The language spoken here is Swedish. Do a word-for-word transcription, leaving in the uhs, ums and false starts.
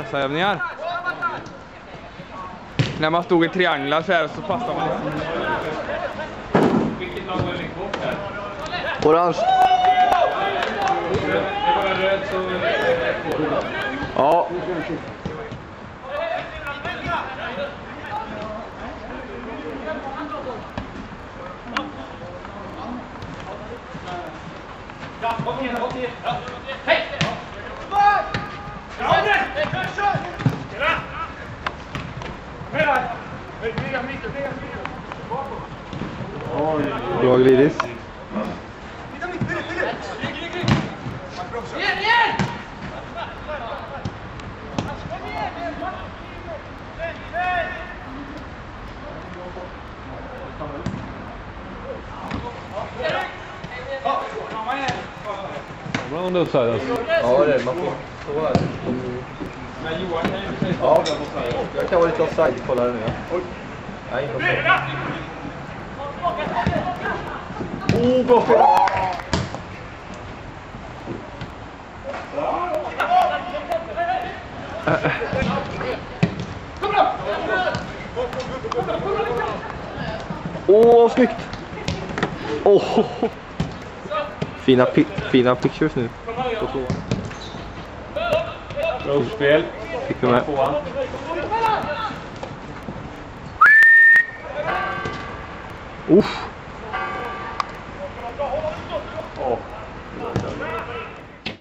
lösa övningar. När man stod i trianglar så här så passar man. Vilket lag var det bort här? Orange. Det var röd så... Ja. Kom igen, kom igen. Hej! Ja, det! Kör! Hela! Hela! Bygga mitten, bygga mitten. Oj. Bra glidis. Bygga mitten, bygga mitten. Rygg, rygg, rygg. Igen, igen! Kom igen! Bra om du offside alltså. Ja, det är man får. Så är det. Men Johan kan ju säga Ja, jag kan vara lite offside. Kolla här nu. Oj. Nej, inte offside. Oh, bra fel. Åh, oh, snyggt. Åh. Oh. Fina, pi fina pictures nu. bra spel. Fick vi med. Uff.